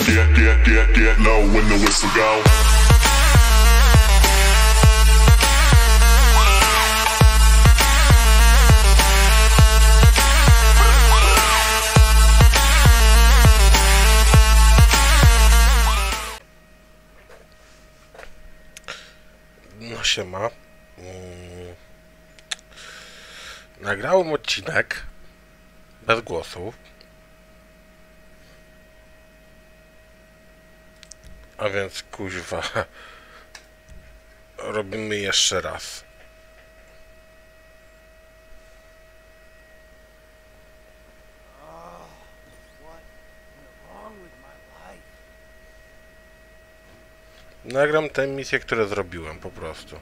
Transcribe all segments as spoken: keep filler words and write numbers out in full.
get, get, get, get low when the whistle go. No siema. Hmm. Nagrałem odcinek bez głosu. A więc kuźwa. Robimy jeszcze raz. Nagram tę misję, które zrobiłem po prostu.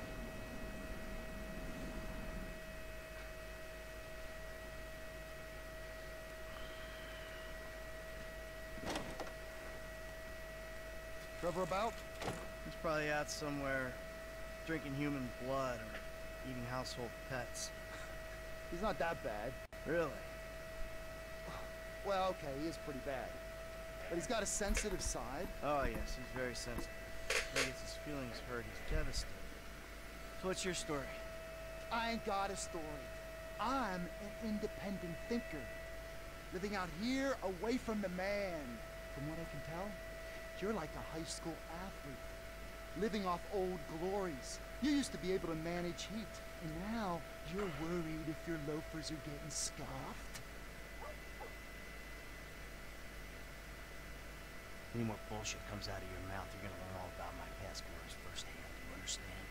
Trevor about? He's probably out somewhere drinking human blood or eating household pets. He's not that bad. Really? Well, okay, he is pretty bad. But he's got a sensitive side. Oh, yes, he's very sensitive. He gets his feelings hurt, he's devastated. So what's your story? I ain't got a story. I'm an independent thinker. Living out here away from the man. From what I can tell, you're like a high school athlete. Living off old glories. You used to be able to manage heat. And now you're worried if your loafers are getting scuffed. Any more bullshit comes out of your mouth, you're gonna learn all about my past glories firsthand. Do you understand?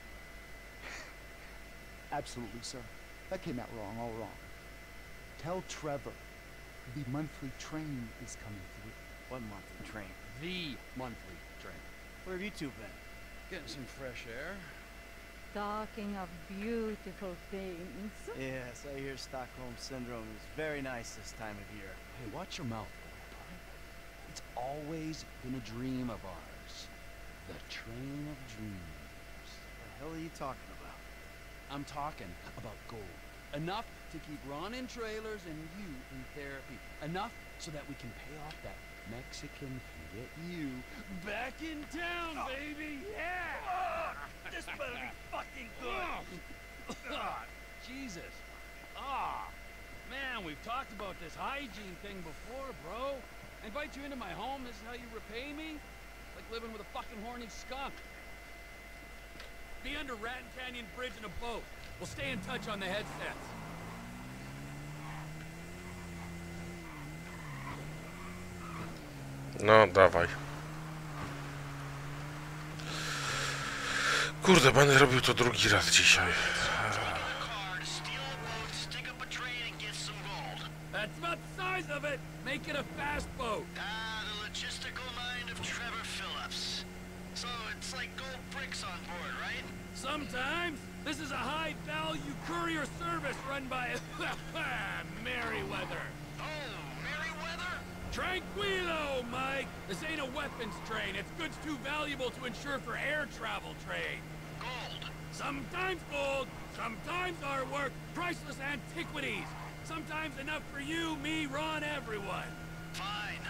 Absolutely, sir. That came out wrong, all wrong. Tell Trevor the monthly train is coming through. What monthly train? The monthly train. Where have you two been? Getting some fresh air. Talking of beautiful things. Yes, I hear Stockholm Syndrome is very nice this time of year. Hey, watch your mouth, boy, all right? It's always been a dream of ours. The train of dreams. What the hell are you talking about? I'm talking about gold. Enough to keep Ron in trailers and you in therapy. Enough so that we can pay off that Mexican and get you back in town, oh. baby! Yeah! Oh. This better be fucking good! Oh. Jesus! Ah! Oh. Man, we've talked about this hygiene thing before, bro. I invite you into my home, this is how you repay me? Like living with a fucking horny skunk. Be under Rat Canyon Bridge in a boat. We'll stay in touch on the headsets. No, dawaj. Kurde, będę robił to drugi raz dzisiaj. That's about the size of it. Make it a fast boat. Ah, the logistical mind of Trevor Phillips. So it's like gold bricks on board, right? Sometimes. This is a high-value courier service run by Merryweather. Oh, Merryweather? Tranquilo, Mike. This ain't a weapons train. It's goods too valuable to insure for air travel trade. Gold. Sometimes gold, sometimes artwork, priceless antiquities. Sometimes enough for you, me, Ron, everyone. Fine.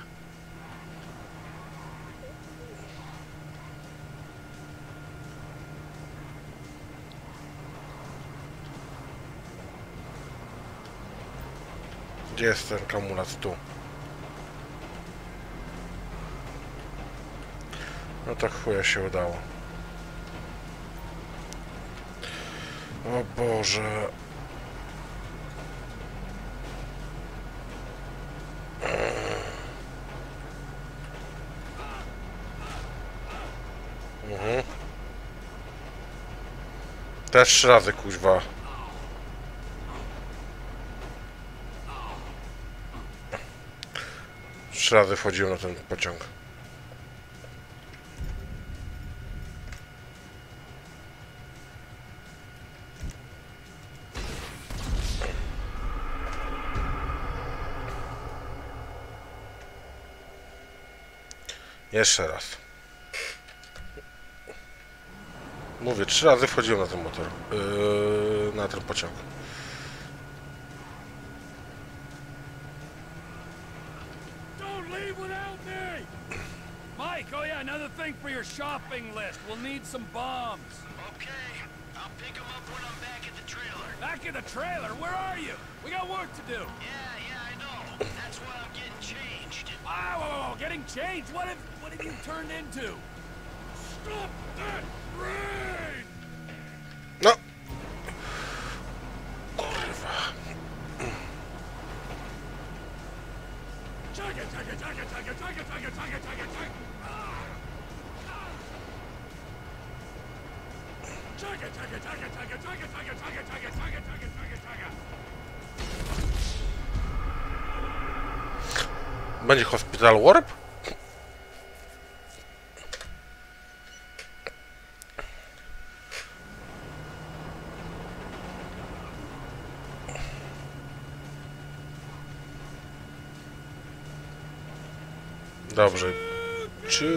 Gdzie jest ten kamulec? Tu. No to chuja się udało. O Boże. Mhm. Też trzy razy, kuźwa. Trzy razy wchodziłem na ten pociąg. Jeszcze raz. Mówię, trzy razy wchodziłem na ten motor. Yy, na ten pociąg. Mike, oh yeah, another thing for your shopping list. We'll need some bombs. Okay, I'll pick them up when I'm back at the trailer. Back in the trailer? Where are you? We got work to do. Yeah, yeah, I know. That's why I'm getting changed. Ah, whoa, whoa, whoa, getting changed? What have, what have you turned into? Stop that rain! No! Kurwa. Chugga, chugga, chugga, chugga, chugga, chugga, chugga, chugga, chugga. Chugga, chugga, chugga, chugga, chugga, chugga, chugga, chugga, chugga, chugga, chugga, chugga. Będzie Hospital Warp? Dobrze. Ciu.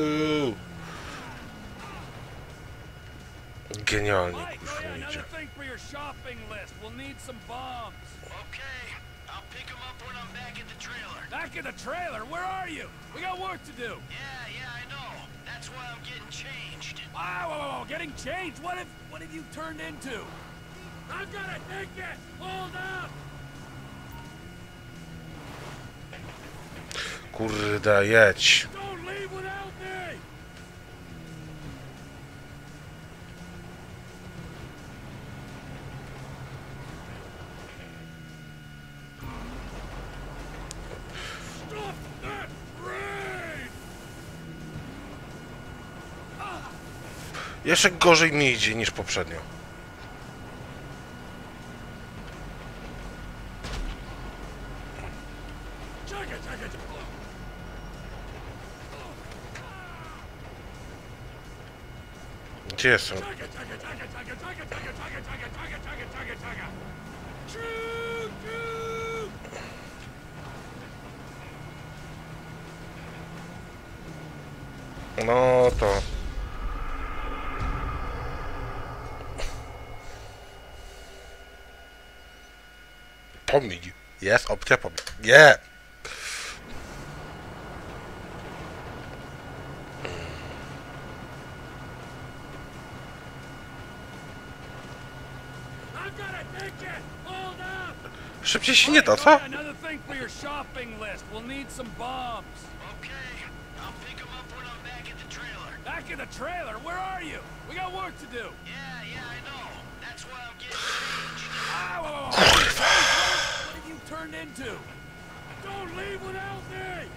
Genialnie, Mike, oh kurwa, yeah, idzie. another thing for your shopping list. We'll need some bombs. Okay, I'll pick them up when I'm back at the trailer. Back in the trailer? Where are you? We got work to do. Yeah, yeah, I know. That's why I'm getting changed. Ah, whoa, whoa, whoa, getting changed? What have, what have you turned into? I've got a ticket! Hold up! Kurde, jedź. Don't leave without me! Stop that rain! Jeszcze gorzej mi idzie niż poprzednio. Chugga, chugga, chugga. Gdzie jestem? Chugga, chugga, chugga, chugga, chugga, chugga, chugga, chugga, chugga, chugga, chugga, chugga. Choo, choo. No to... Pomij. Jest opcja pomij. Nie! I've got a ticket! Hold up! Szybciej się nie da, Mike, co? oh yeah, another thing for your shopping list. We'll need some bombs. Okay, I'll pick them up when I'm back at the trailer. Back in the trailer? Where are you? We got work to do. Yeah, yeah, I know. That's why I'm getting changed. Ah, whoa, whoa, whoa. What have, what have you turned into? Don't leave without me!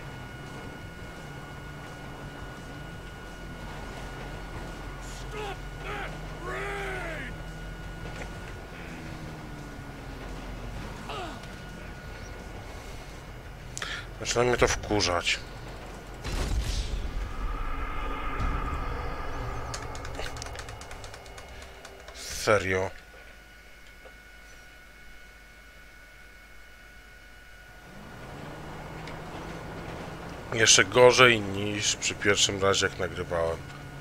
Stop that rain! Zaczyna mnie to wkurzać. Serio. Jeszcze gorzej niż przy pierwszym razie jak nagrywałem.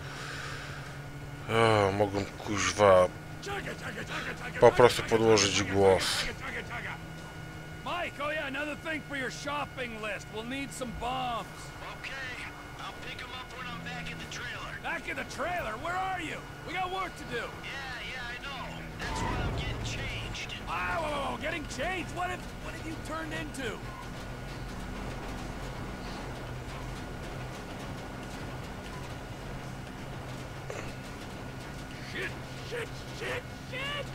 O, mogłem kuźwa po prostu podłożyć głos. Mike, oh yeah, another thing for your shopping list. We'll need some bombs. Okay, I'll pick them up when I'm back at the trailer. Back in the trailer? Where are you? We got work to do. Yeah, yeah, I know. That's why I'm getting changed. Ah, whoa, whoa, whoa, getting changed? What have, what have you turned into? Shit, shit, shit, shit!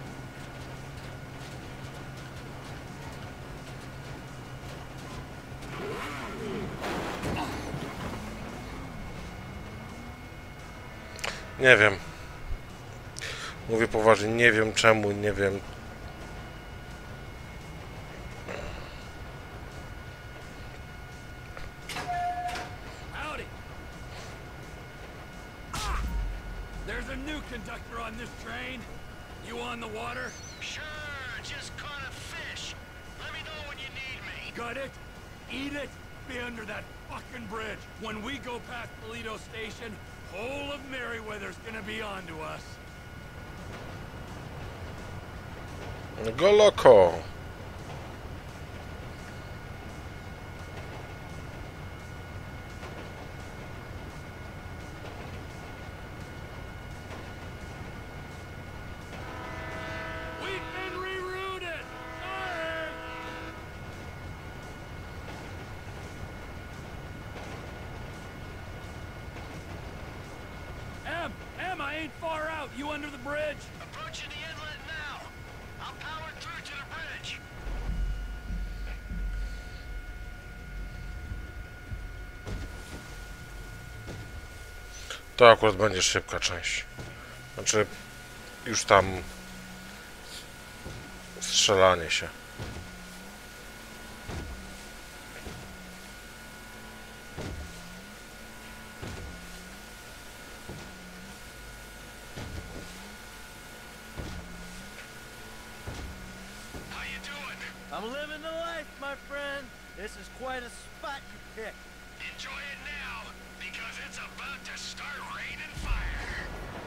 Nie wiem. Mówię poważnie, nie wiem czemu, nie wiem. Howdy. Ah! There's a new conductor on this train. You on the water? Sure, just caught a fish. Let me know when you need me. Gut it, eat it, be under that fucking bridge. When we go past Toledo Station, whole of Merryweather's gonna be on to us. Go loco. them. I ain't far out. You under the bridge? Approaching the inlet now. I'll power through to the bridge. To akurat będzie szybka część. Znaczy, już tam strzelanie się. How you doing? I'm living the life, my friend. This is quite a spot you picked. Enjoy it now, because it's about to start raining fire.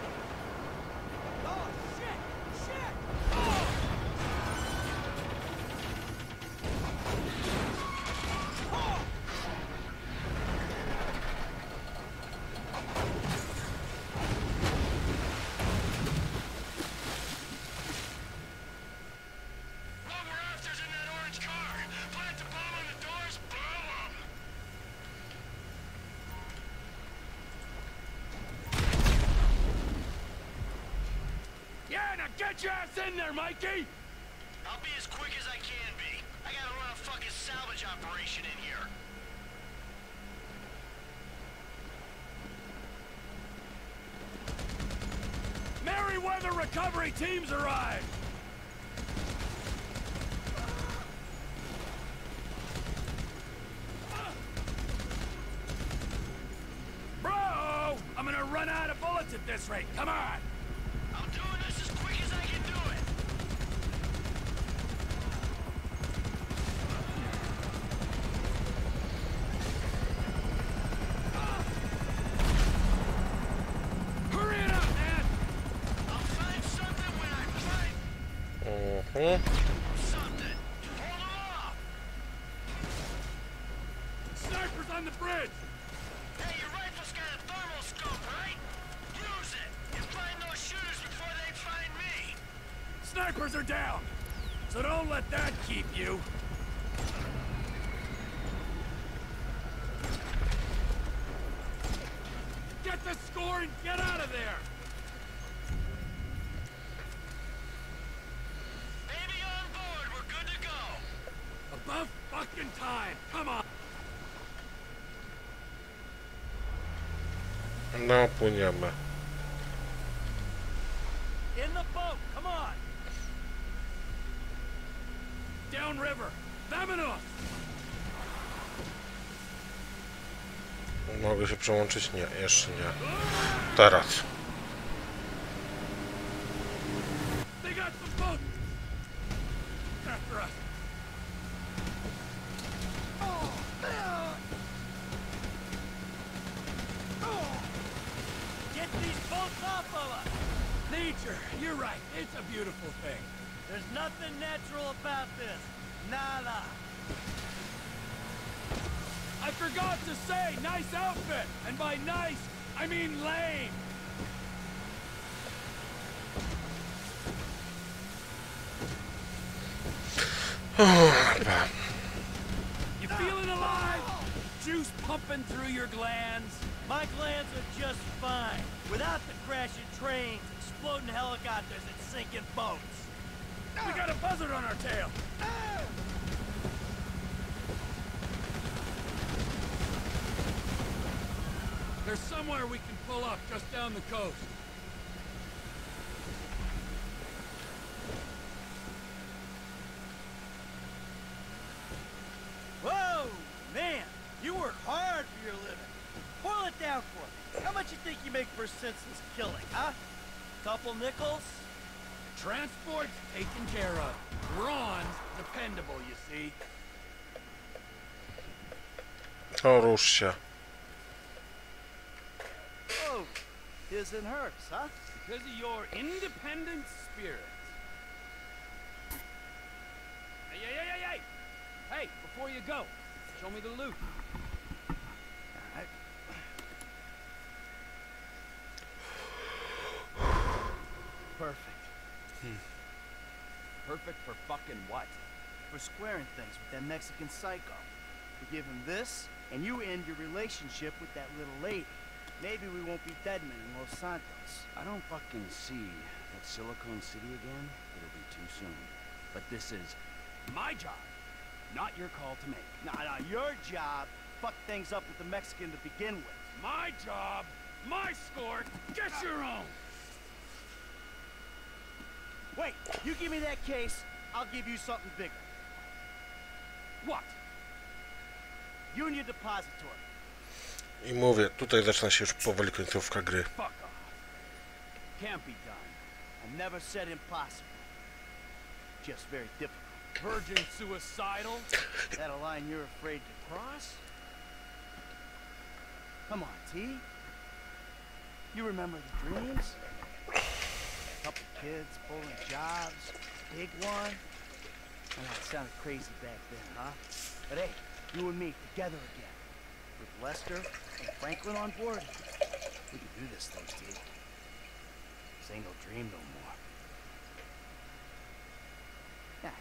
Oh, shit! Shit! Oh! Oh! What we're after's in that orange car. Plant the bomb on the doors, blow 'em. Yeah, now get your ass in there, Mikey! I'll be as quick as I can be. I gotta run a fucking salvage operation in here. Merryweather recovery teams arrived! Bro! I'm gonna run out of bullets at this rate. Come on! I'm doing this as quick as I can do it. Hurry it up, man! I'll find something when I find Mhm. something. Hold off! Snipers on the bridge! Hey, your rifle's got a thermal scope, right? Use it and find those shooters before they find me. Snipers are down! So don't let that keep you! Get the score and get out of there! Baby on board, we're good to go. About fucking time! Come on! No, płyniemy. In the boat, come on! Downriver! Vamonos! Mogę się przełączyć? Nie, jeszcze nie. Teraz. They got some boats! After us! Get these boats off of us! Nature, you're right. It's a beautiful thing. There's nothing natural about this. Nada. I forgot to say, nice outfit! And by nice, I mean lame! You feeling alive? Juice pumping through your glands? My glands are just fine. Without the crashing trains, exploding helicopters, and sinking boats. We got a buzzard on our tail! There's somewhere we can pull up just down the coast. Whoa, man! You work hard for your living. Boil it down for me. How much you think you make for a senseless killing, huh? Couple nickels? Transport's taken care of. Ron's dependable, you see. O, rusz się. Oh, his and hers, huh? Because of your independent spirit. Hey, hey, hey, hey, hey! Hey, before you go, show me the loot. Alright. Perfect. Perfect for fucking what? For squaring things with that Mexican psycho. We give him this, and you end your relationship with that little lady. maybe we won't be dead men in Los Santos. I don't fucking see that Silicon City again. It'll be too soon. But this is my job, not your call to make. Nah, nah, your job fucked things up with the Mexican to begin with. My job, my score, get your own! Wait, you give me that case, I'll give you something bigger. What? Union Depository. I mówię, tutaj zaczyna się już powoli końcówka gry. Fuck off. Can't be done. I never said impossible. Just very difficult. Virgin suicidal? That a line you're afraid to cross? Come on, T. You remember the dreams? Couple kids, pulling jobs, big one. I know it sounded crazy back then, huh? But hey, you and me together again. With Lester and Franklin on board, we can do this thing, T. This ain't no dream no more. Yeah.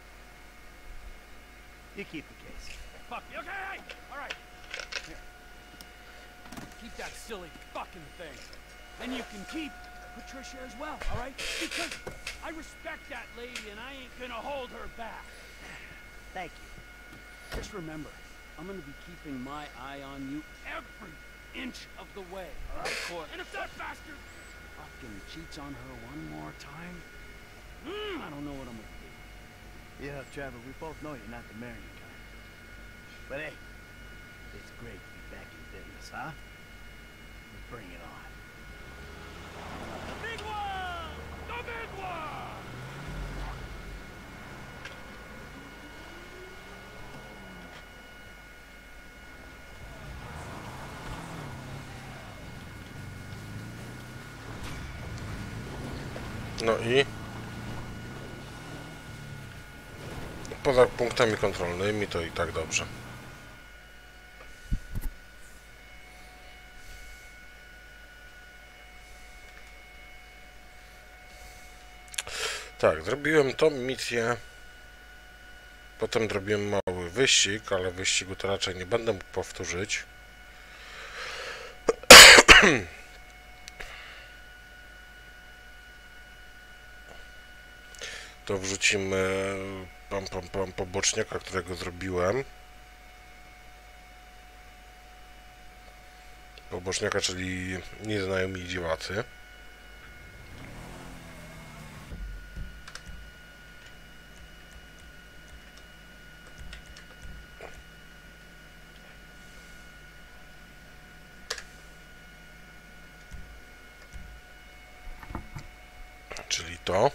You keep the case. Fuck you. Okay, hey! Alright. Here. Keep that silly fucking thing. And you can keep Patricia as well, alright? Because I respect that lady and I ain't gonna hold her back. Thank you. Just remember, I'm gonna be keeping my eye on you every inch of the way. Of course. And if that bastard fucking cheats on her one more time, mm, I don't know what I'm gonna do. Yeah, Trevor, we both know you're not the marrying kind. But hey, it's great to be back in business, huh? Bring it on. The big one! The big one! No i poza punktami kontrolnymi to i tak dobrze. Tak, zrobiłem tą misję, potem zrobiłem mały wyścig, ale wyścigu to raczej nie będę mógł powtórzyć. To wrzucimy pam, pam, pam, poboczniaka, którego zrobiłem. Poboczniaka, czyli nieznajomi dziewacy. Czyli to.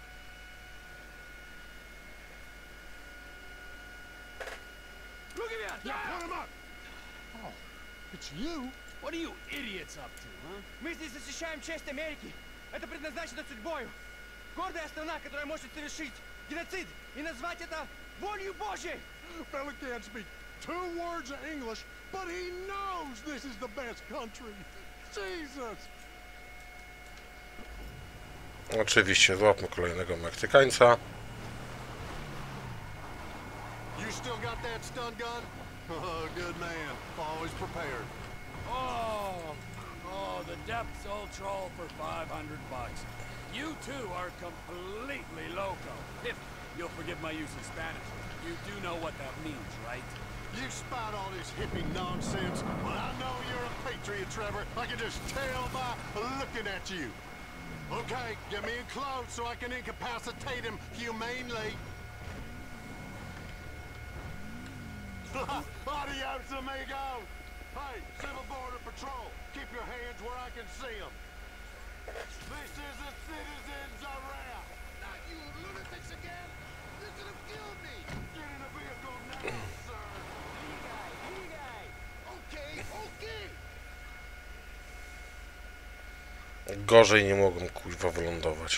It's you? What are you idiots up to, huh? Мы здесь защищаем честь Америки. Это предназначено судьбою. Гордая страна, которая может совершить геноцид и назвать это волею Божьей. Fella can't speak two words of English, but he knows this is the best country. Jesus! Oczywiście złapmy kolejnego Meksykańca. You still got that stun gun? Oh, good man. Always prepared. Oh, oh, the Depths Ultrol for five hundred bucks. You two are completely loco. If you'll forgive my use of Spanish, you do know what that means, right? You spout all this hippie nonsense, but I know you're a patriot, Trevor. I can just tell by looking at you. Okay, get me in close so I can incapacitate him humanely. Adios, amigo! Hey, Civil Border Patrol, keep your hands where I can see them. This is a citizen's arrest! Not you lunatics again! You could have killed me! Get in the vehicle now, sir! Hey, guy, hey, guy! Okay, okay! Gorzej nie mogłem, kuźwa, wylądować.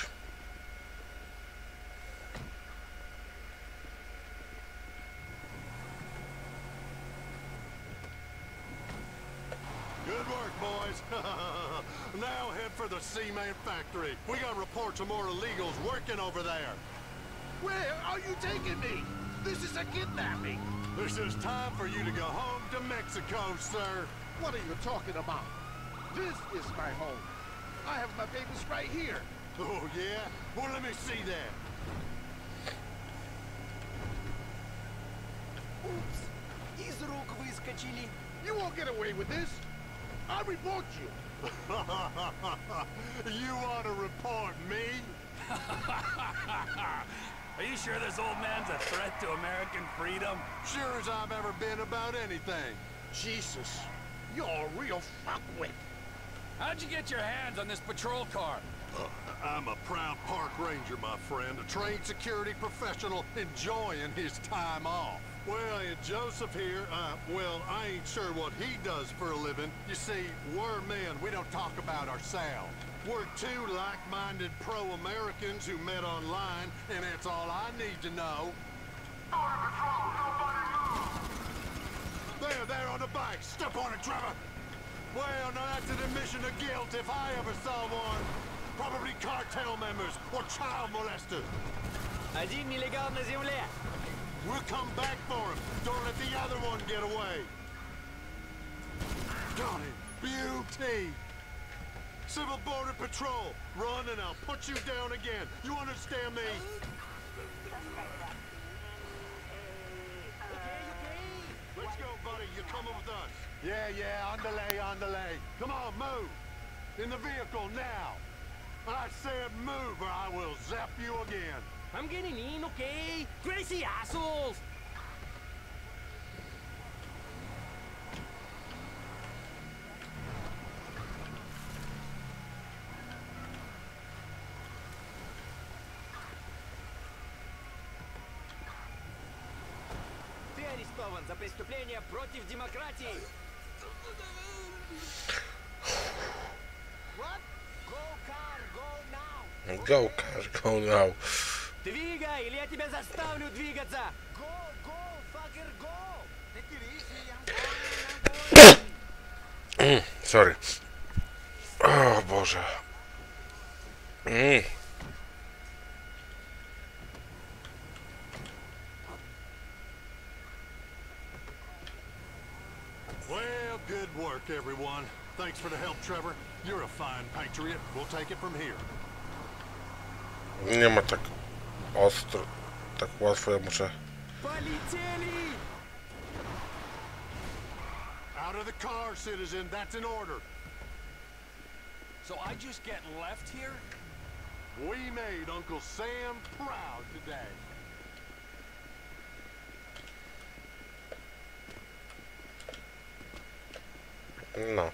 Good work, boys. Now head for the Seaman factory. We got reports of more illegals working over there. Where are you taking me? This is a kidnapping. This is time for you to go home to Mexico, sir. What are you talking about? This is my home. I have my papers right here. Oh, yeah? Well, let me see that. Oops. Из рук выскочили. You won't get away with this. I'll report you. You want to report me? Are you sure this old man's a threat to American freedom? Sure as I've ever been about anything. Jesus, you're a real fuckwit. How'd you get your hands on this patrol car? Uh, I'm a proud park ranger, my friend. A trained security professional enjoying his time off. Well, and Joseph here, uh, well, I ain't sure what he does for a living. You see, we're men. We don't talk about ourselves. We're two like-minded pro-Americans who met online, and that's all I need to know. Border Patrol, nobody move! There, there on the bike. Step on it, Trevor. Well, now that's an admission of guilt if I ever saw one. Probably cartel members or child molesters. Один нелегал на земле. We'll come back for him. Don't let the other one get away. Got it. Beauty. Civil Border Patrol. Run and I'll put you down again. You understand me? Let's go, buddy. You're coming with us. Yeah, yeah. Underlay, underlay. Come on, move. In the vehicle now. I said move or I will zap you again. I'm getting in, okay? Crazy assholes! Ты арестован за преступление против демократии! What? Go car, go now! Go, car, go now. Двигай, или я тебя заставлю двигаться! Go, go, fucker, go! Take it easy, I'm going, I'm going. Sorry. O Boże. Mm. Well, good work, everyone. Thanks for the help, Trevor. You're a fine patriot. We'll take it from here. Nie ma tak ostro, tak łatwo, ja muszę... Полетели! Out of the car, citizen. That's an order. So I just get left here? We made Uncle Sam proud today. No.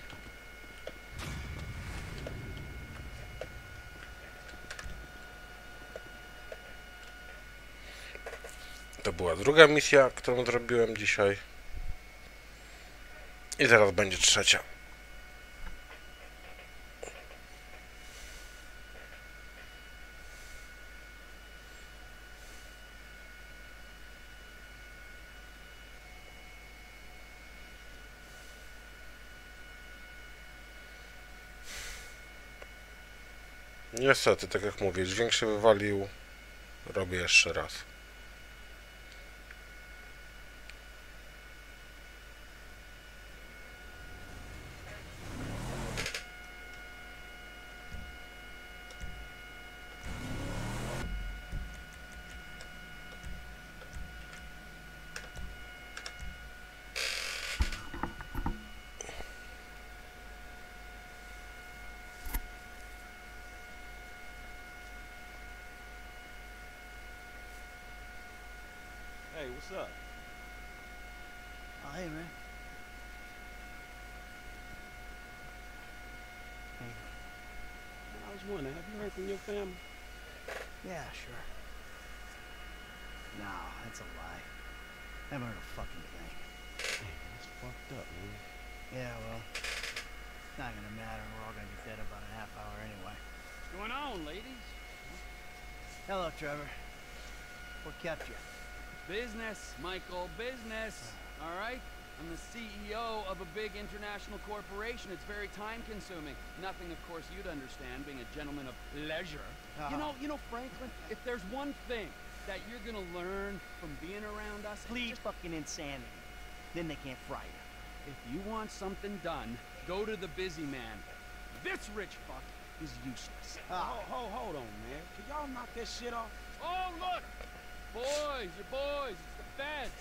To była druga misja, którą zrobiłem dzisiaj. I zaraz będzie trzecia. Niestety, tak jak mówię, dźwięk się wywalił. Robię jeszcze raz. Hey, what's up? Oh, hey, man. Hey. I was wondering, have you heard from your family? Yeah, sure. No, that's a lie. I haven't heard a fucking thing. Damn, that's fucked up, man. Yeah, well, it's not gonna matter. We're all gonna be dead about a half hour anyway. What's going on, ladies? Hello, Trevor. What kept you? Business, Michael, business. All right? I'm the C E O of a big international corporation. It's very time-consuming. Nothing, of course, you'd understand, being a gentleman of leisure. Uh-huh. You know, you know, Franklin, if there's one thing that you're gonna learn from being around us, Please fucking insanity. Then they can't fry you. If you want something done, go to the busy man. This rich fuck is useless. Oh, hold, hold on, man. Can y'all knock that shit off? Oh, look! Boys, your boys, it's the feds.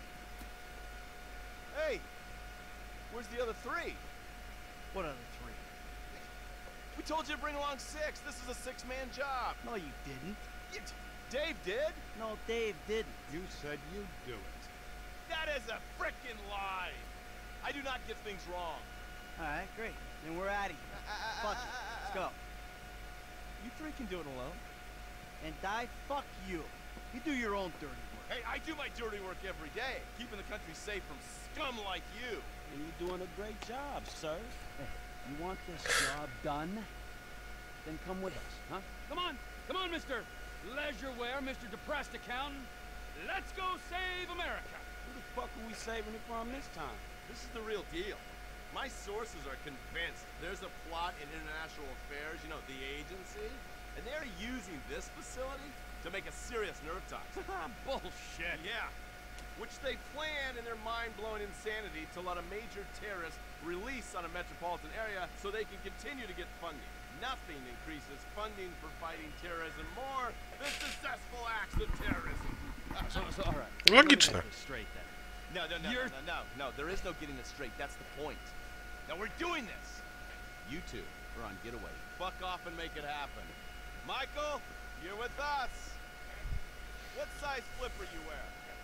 Hey, where's the other three? What other three? We told you to bring along six. This is a six-man job. No, you didn't. You, Dave did. No, Dave didn't. You said you'd do it. That is a frickin' lie. I do not get things wrong. All right, great. Then we're out of here. Fuck it. Let's go. You three can do it alone. And die, fuck you. You do your own dirty work. Hey, I do my dirty work every day, keeping the country safe from scum like you. And you're doing a great job, sir. Hey, you want this job done? Then come with us, huh? Come on! Come on, Mister Leisureware, Mister Depressed Accountant. Let's go save America! Who the fuck are we saving it from this time? This is the real deal. My sources are convinced there's a plot in international affairs, you know, the agency, and they're using this facility to make a serious nerve toxin. Bullshit! Yeah. Which they plan in their mind-blowing insanity to let a major terrorist release on a metropolitan area so they can continue to get funding. Nothing increases funding for fighting terrorism more than successful acts of terrorism. So, so, all right. Logiczne. Straight then. No, no, no, You're- no, no, no, no. There is no getting it straight. That's the point. Now we're doing this. You two are on getaway. Fuck off and make it happen. Michael, you're with us. What size flipper you wear?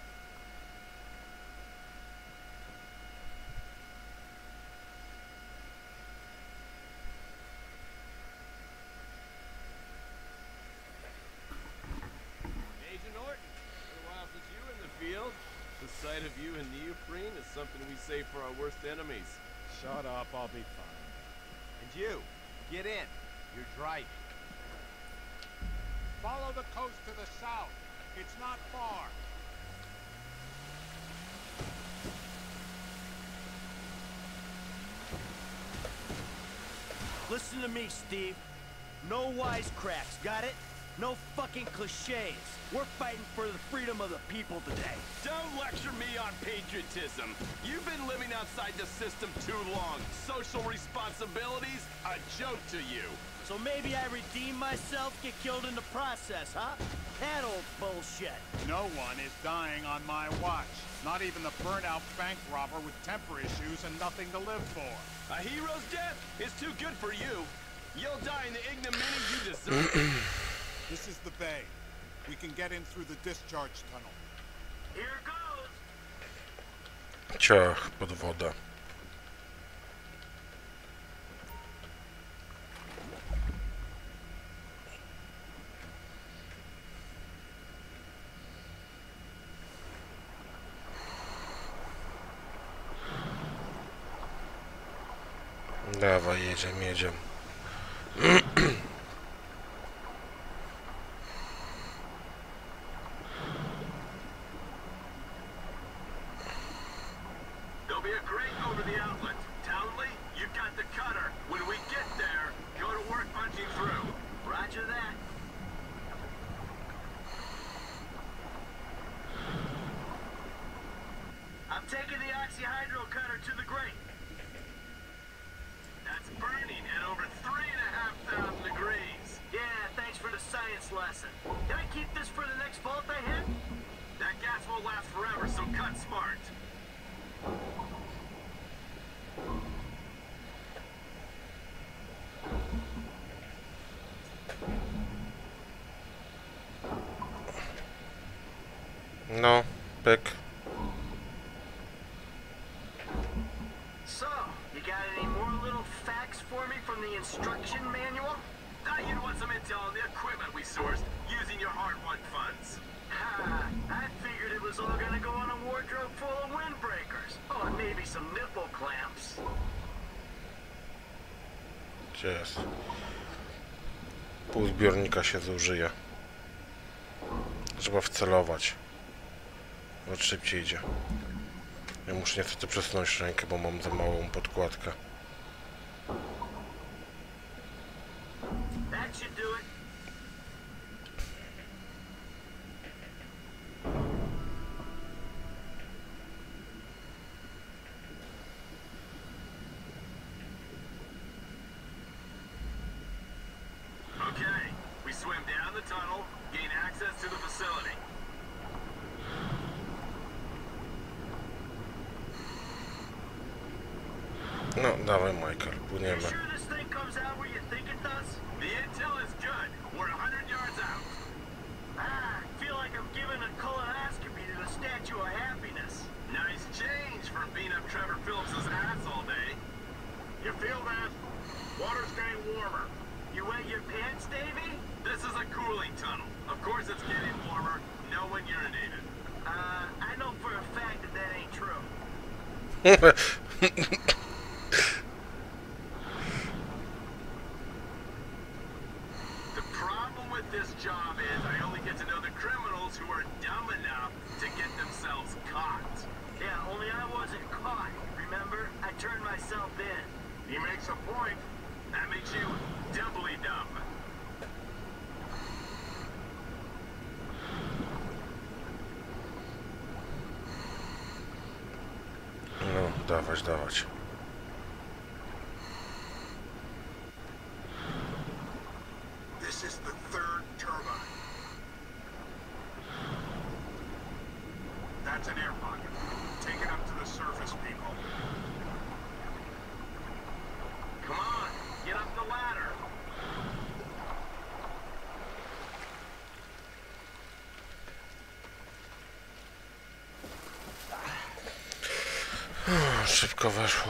Agent Norton, been a while since you were in the field. The sight of you in neoprene is something we save for our worst enemies. Shut up, I'll be fine. And you, get in. You're driving. Follow the coast to the south. It's not far. Listen to me, Steve. No wisecracks, got it? No fucking cliches. We're fighting for the freedom of the people today. Don't lecture me on patriotism. You've been living outside the system too long. Social responsibilities, a joke to you. So maybe I redeem myself, get killed in the process, huh? That old bullshit. No one is dying on my watch. Not even the burnout bank robber with temper issues and nothing to live for. A hero's death is too good for you. You'll die in the ignominy you deserve. This is the bay. We can get in through the discharge tunnel. Here goes. Ciach pod wodę. Dawaj, jedziemy, jedziemy. There'll be a crate over the outlet. Townley, you've got the cutter. When we get there, go to work punching through. Roger that. I'm taking the oxyhydro cutter to the grate. That's burning at over three and a half thousand degrees. Yeah, thanks for the science lesson. Can I keep this for the next vault I hit? That gas won't last forever, so cut smart. No, pyk. So, you got any more little facts for me from the instruction manual? Thought you'd want some intel on the equipment we sourced using your hard-won funds. Ha! I figured it was all gonna go on a wardrobe full of windbreakers. Oh, and maybe some nipple clamps. Gdzie jest? Pół zbiornika się zużyje. Trzeba wcelować. No szybciej idzie. Ja muszę niestety przesunąć rękę, bo mam za małą podkładkę. That should do it. No, dawaj, Michael, płyniemy. Sure this thing comes out where you think it does? The intel is good. We're a hundred yards out. Ah, I feel like I'm giving a colonoscopy to the Statue of Happiness. Nice change from beating up Trevor Phillips's ass all day. You feel that? Water's getting warmer. You wet your pants, Davey? This is a cooling tunnel. Of course it's getting warmer. No one urinated. Uh, I know for a fact that that ain't true. The problem with this job is I only get to know the criminals who are dumb enough to get themselves caught. Yeah, only I wasn't caught. Remember? I turned myself in. He makes a point. That makes you doubly dumb. No, dawać, dawać. This is the third turbine. That's an air pocket. Take it up to the surface, people. Come on, get up the ladder. Szybko weszło.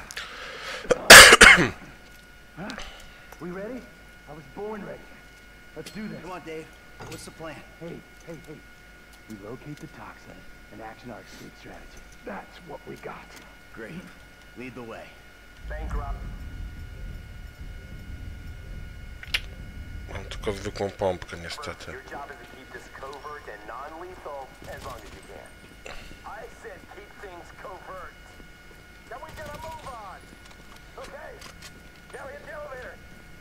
We ready? I was born ready. Let's do this. Come on, Dave. What's the plan? Hey, hey, hey. We locate the toxin and action our escape strategy. That's what we got. Great. Lead the way. Bankrupt. Mam tylko zwykłą pompkę, niestety. Your job is to keep this covert and non-lethal as long as you can. I said keep things covert. Now we gotta move on. Okay. Now hit the elevator.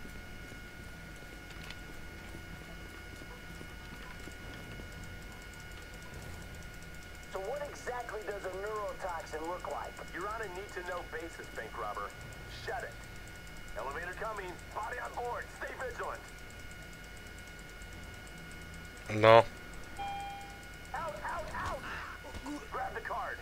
So what exactly does a neurotoxin look like? You're on a need-to-know basis, bank robber. Shut it. Elevator coming. Body on board. Stay vigilant. No. Out, out, out! Grab the card.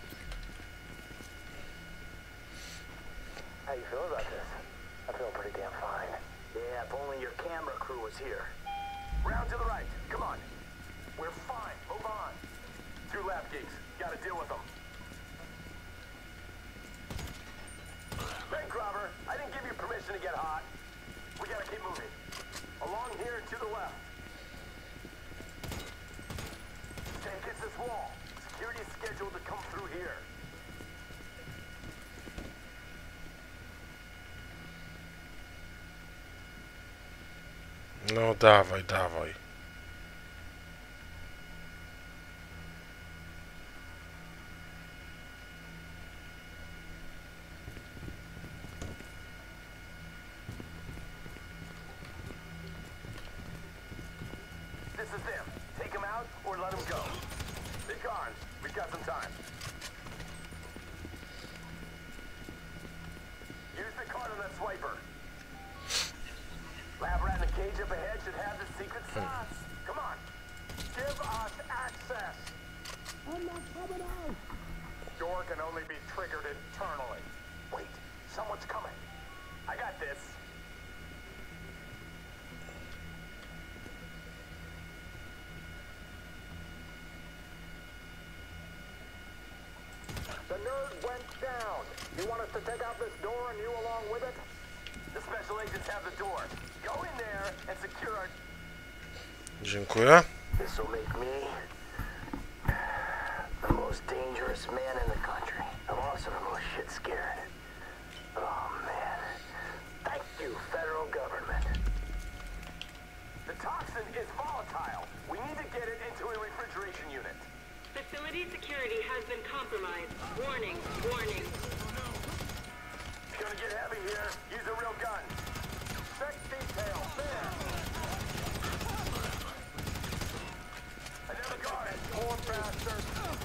How you feel about this? I feel pretty damn fine. Yeah, if only your camera crew was here. Round to the right. Come on. We're fine. Move on. Two lab geeks. Gotta deal with them. Bank robber, I didn't give you permission to get hot. We gotta keep moving. Along here and to the left. Stay against this wall. Security's scheduled to come through here. No, dawaj, dawaj. This is them. Take them out or let them go. Big Carnes, we've got some time. Use the card on that swiper. Lab rat in the cage up ahead should have the secret sauce. Come on. Give us access. I'm not coming out. Door can only be triggered internally. Wait, someone's coming. I got this. The nerd went down. You want us to take out this door and you along with it? The special agents have the door. Go in there and secure our... Dziękuję. This'll make me the most dangerous man in the country. I'm also the most shit scared. Oh man. Thank you, federal government. The toxin is volatile. We need to get it into a refrigeration unit. Facility security has been compromised. Warning, warning. It's gonna get heavy here. Use a real gun. Check detail. There. Another guard. Poor bastard.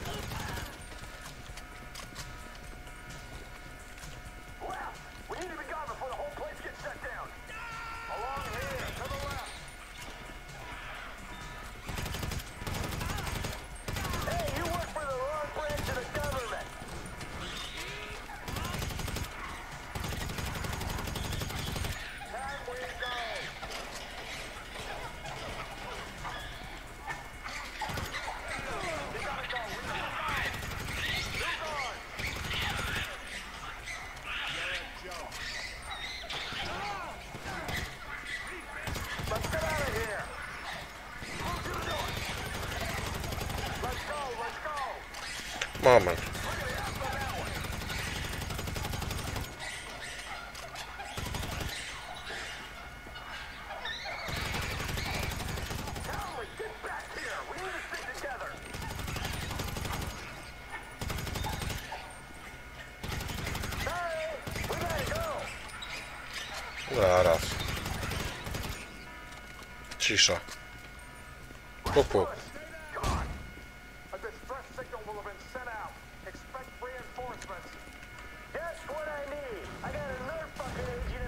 Left. We need to be gone before the whole place gets shut down. Along here. To the left. Hey, you work for the wrong branch of the government. Moment. Zaraz. Cisza. Puk, puk. A distress signal will have been sent out. Expect reinforcements. That's what I need. I got another fucking agent.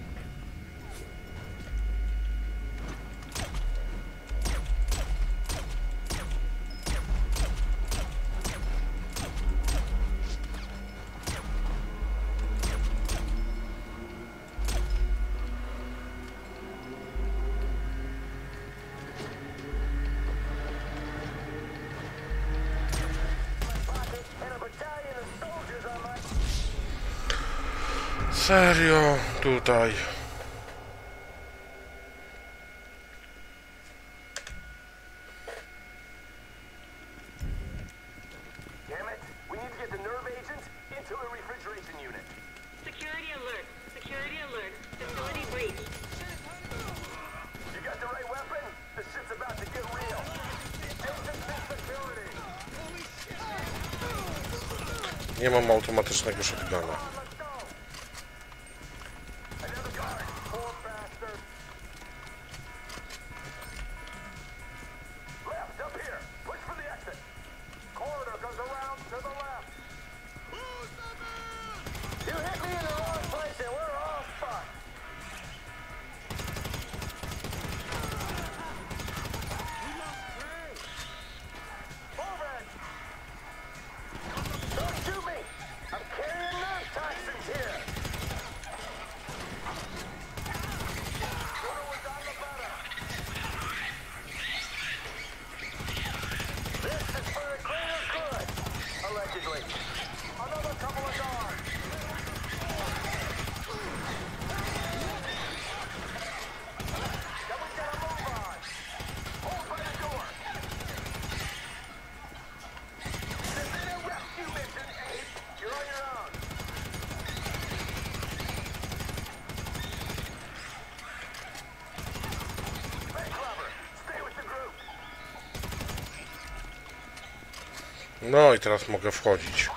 Serio, tutaj. Damn it. We need to get the nerve agent into a refrigeration unit. Security alert. Security alert. Facility breach. You got the right weapon? This shit's about to get real. Agent in security. Nie mam automatycznego shotguna. No i teraz mogę wchodzić.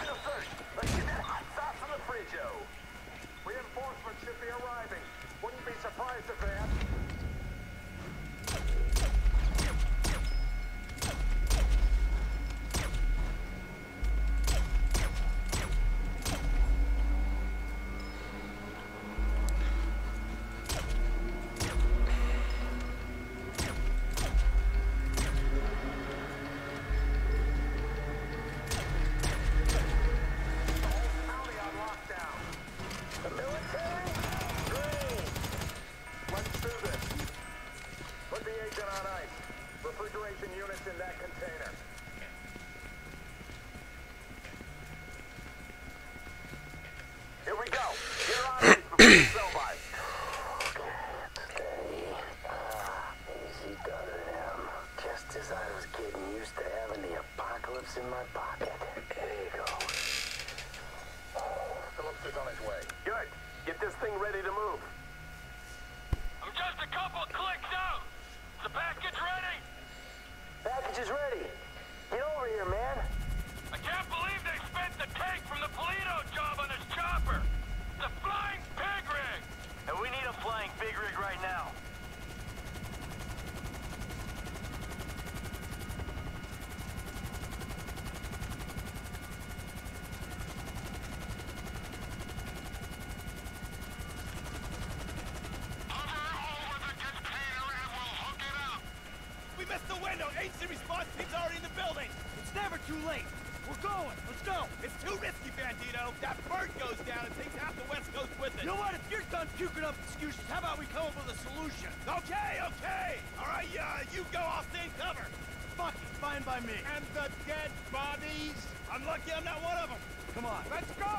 In my pocket. There you go. Phillips is on his way. Good. Get this thing ready to move. I'm just a couple clicks out. Is the package ready? Package is ready. Get over here, man. I can't believe they spent the tank from the Polito job on this chopper. It's a flying pig rig. And we need a flying pig rig right now. Agency response team's already in the building. It's never too late. We're going. Let's go. It's too risky, Bandito. That bird goes down and takes half the West Coast with it. You know what? If you're done puking up excuses, how about we come up with a solution? Okay, okay. All right, uh, you go. I'll stay in cover. Fuck it. Fine by me. And the dead bodies? I'm lucky I'm not one of them. Come on. Let's go.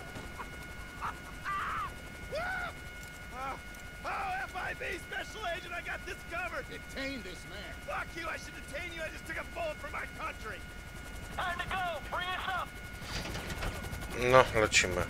Ah! Ah! Oh, F I B Special Agent I got this covered. Detain this man. Fuck you, I should detain you. I just took a bullet for my country. Time to go. Bring us up. No, lecimy.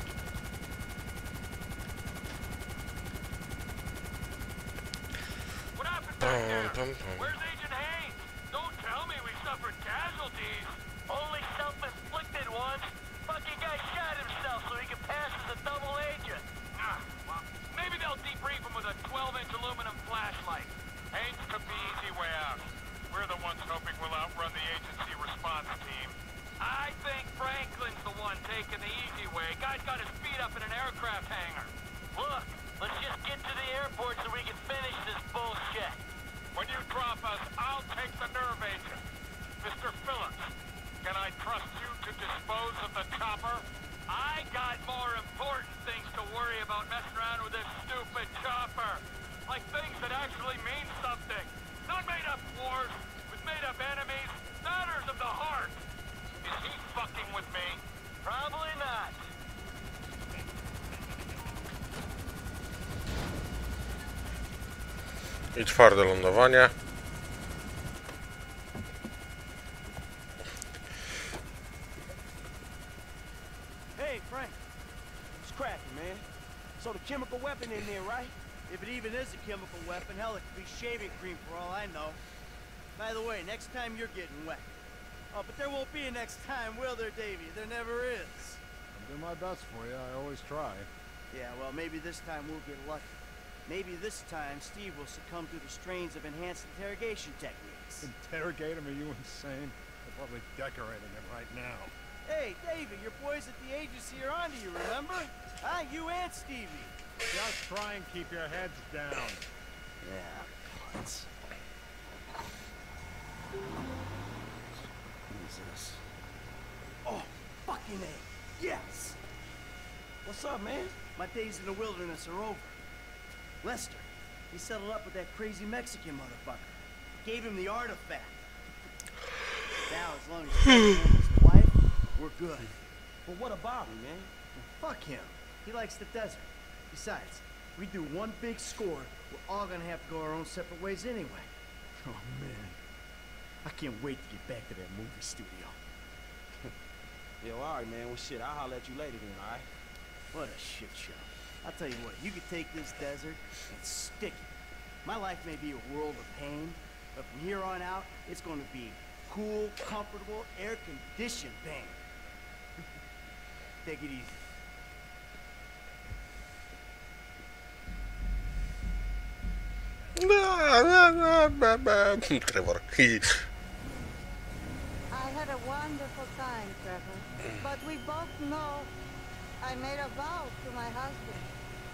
What happened back there? Where's Agent Haynes? Don't tell me we suffered casualties. Only self-inflicted ones. Fucking guy shot himself so he could pass as a double agent. Ah, well, maybe they'll debrief him with a twelve inch aluminum flashlight. Haynes took the easy way out. We're the ones hoping we'll outrun the agency response team. I think Franklin's the one taking the easy way. Guy's got his feet up in an aircraft hangar. Look, let's just get to the airport so we can finish this bullshit. When you drop us, I'll take the nerve agent. Mister Phillips, can I trust you to dispose of the chopper? I got more important things to worry about messing around with this stupid chopper. Like things that actually mean something. Not made up wars with made up enemies. Matters of the heart. Is he fucking with me? Probably not. I twarde lądowanie. Hey, Frank. It's cracking, man. So the chemical weapon in there, right? If it even is a chemical weapon, hell, it could be shaving cream for all I know. By the way, next time you're getting wet. Oh, but there won't be a next time, will there, Davey? There never is. I'll do my best for you. I always try. Yeah, well, maybe this time we'll get lucky. Maybe this time Steve will succumb to the strains of enhanced interrogation techniques. Interrogate him? Are you insane? They're probably decorating him right now. Hey, Davey, your boys at the agency are onto you, remember? Huh? You and Stevie. Just try and keep your heads down. Yeah, let's... Jesus. Oh, fucking A. Yes! What's up, man? My days in the wilderness are over. Lester, he settled up with that crazy Mexican motherfucker. Gave him the artifact. Now, as long as he's his wife, we're good. But what about him, man? Well, fuck him. He likes the desert. Besides, we do one big score, we're all gonna have to go our own separate ways anyway. Oh, man. I can't wait to get back to that movie studio. Yo, alright, man. Well, shit, I'll holler at you later then, alright? What a shit show. I'll tell you what, you could take this desert and stick it. My life may be a world of pain, but from here on out, it's gonna be cool, comfortable, air-conditioned pain. Take it easy. Trevor. I had a wonderful time, Trevor. But we both know I made a vow to my husband.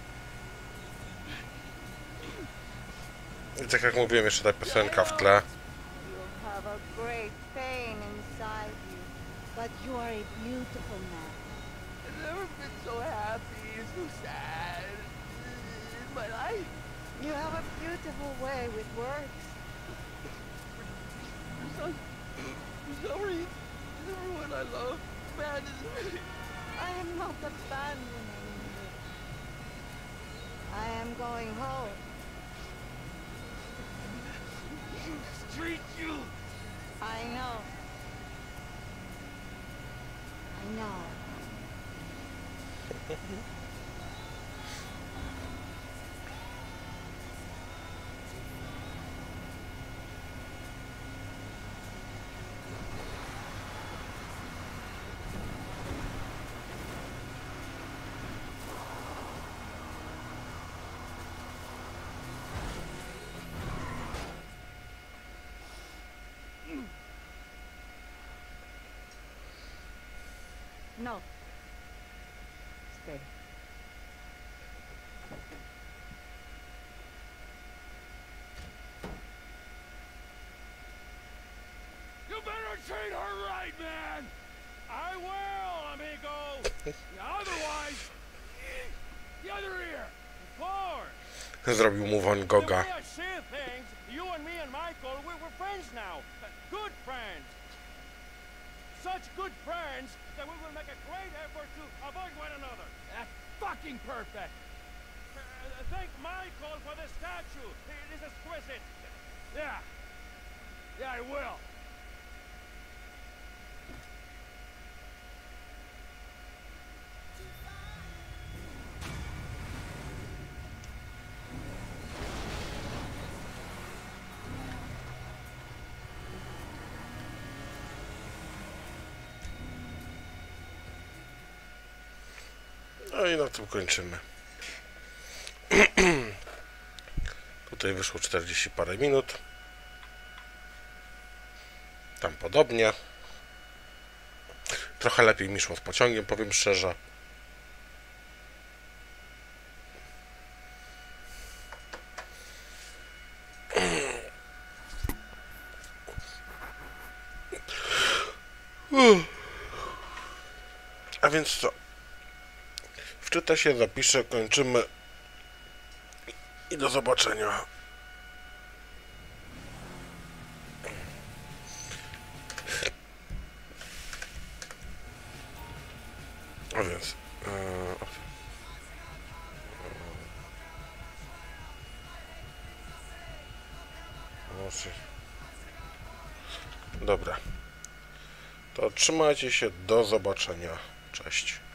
I tak jak mówiłem, jeszcze ta piosenka w tle. You have a great pain inside you, but you are a beautiful man. I've never been so happy, so sad in my life. You have a beautiful way with words. For some, for some reason, everyone I love abandons me. I am not abandoning you. I am going home. Street you! I know. I know. No. Stay. You better treat her right, man! I will, amigo! Otherwise, the other ear! Of course! Zrobił mu Van Gogha. The way I see things, you and me and Michael, we, we're friends now. Good friends. Such good friends that we will make a great effort to avoid one another. That's fucking perfect. thank Michael for the statue. It is exquisite. Yeah. Yeah, I will. No i na tym kończymy. Tutaj wyszło czterdzieści parę minut. Tam podobnie. Trochę lepiej mi szło z pociągiem, powiem szczerze. A więc co? Wczyta się, zapiszę, kończymy i do zobaczenia. A więc e, dobra, to trzymajcie się, do zobaczenia, cześć.